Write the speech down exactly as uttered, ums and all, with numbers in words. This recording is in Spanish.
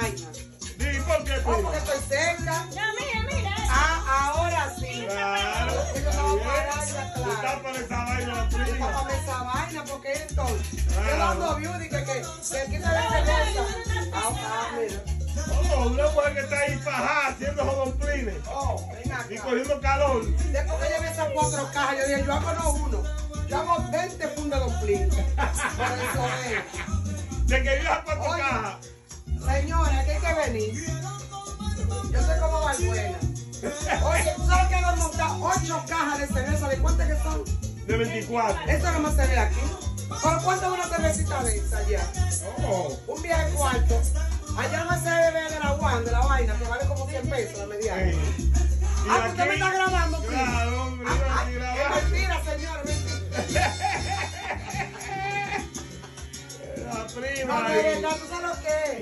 vaina. ¿Y por qué, Oh, prima? porque estoy cerca. No, mira, mira. Ah, ahora sí. Claro. Yo estaba parada, Tú estás claro. por esa vaina, la Yo prima. estaba con esa vaina, porque entonces, yo Claro. dando view, dije que, que aquí se ve celosa. Ah, ah, mira. Oh, una mujer que está ahí fajada haciendo jodonplines Oh, ven y acá. cogiendo calor. Después que llevé esas cuatro cajas, yo dije, yo hago no uno, yo hago veinte fundos de domplín. Por eso es. De que viaja cuatro Oye. cajas. Señora, aquí hay que venir. Yo soy como Valbuena. Oye, ¿tú sabes que hemos montado ocho cajas de cerveza? ¿De cuántas que son? De veinticuatro. Esto no más se ve aquí. ¿Por cuánto es una cervecita de esa allá? Oh. Un viaje cuarto. Allá no se bebe de la guan, de la vaina, que vale como cien pesos la mediana. Ey. Y Ah, ¿usted me está grabando, primo? Claro, hombre, Ah, yo ah, aquí es grabando. mentira, señor, mentira. La No, prima. de verdad, ¿tú sabes lo que es?